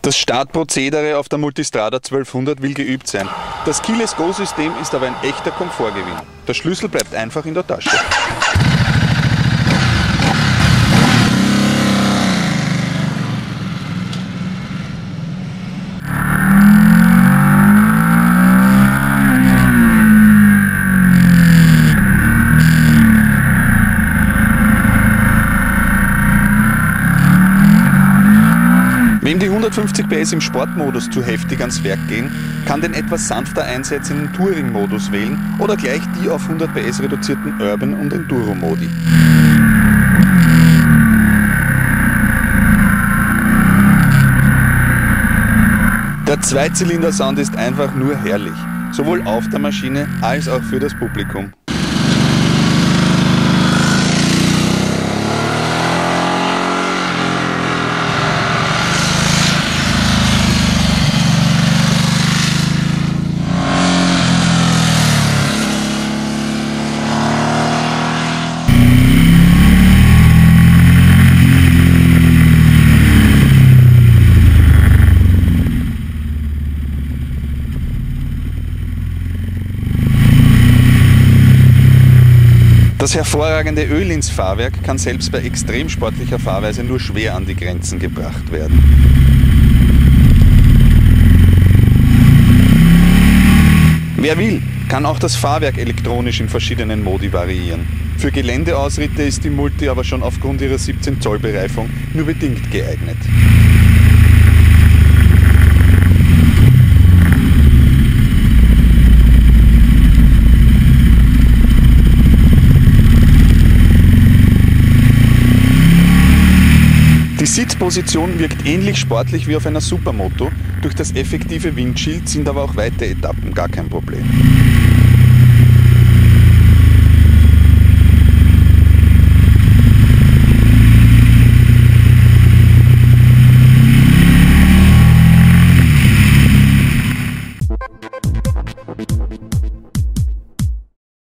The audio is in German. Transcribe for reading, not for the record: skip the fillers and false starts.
Das Startprozedere auf der Multistrada 1200 will geübt sein. Das Keyless-Go-System ist aber ein echter Komfortgewinn. Der Schlüssel bleibt einfach in der Tasche. Wem die 150 PS im Sportmodus zu heftig ans Werk gehen, kann den etwas sanfter einsetzenden Touring-Modus wählen oder gleich die auf 100 PS reduzierten Urban- und Enduro-Modi. Der Zweizylinder-Sound ist einfach nur herrlich, sowohl auf der Maschine als auch für das Publikum. Das hervorragende Öhlins-Fahrwerk kann selbst bei extrem sportlicher Fahrweise nur schwer an die Grenzen gebracht werden. Wer will, kann auch das Fahrwerk elektronisch in verschiedenen Modi variieren. Für Geländeausritte ist die Multi aber schon aufgrund ihrer 17 Zoll Bereifung nur bedingt geeignet. Die Sitzposition wirkt ähnlich sportlich wie auf einer Supermoto, durch das effektive Windschild sind aber auch weite Etappen gar kein Problem.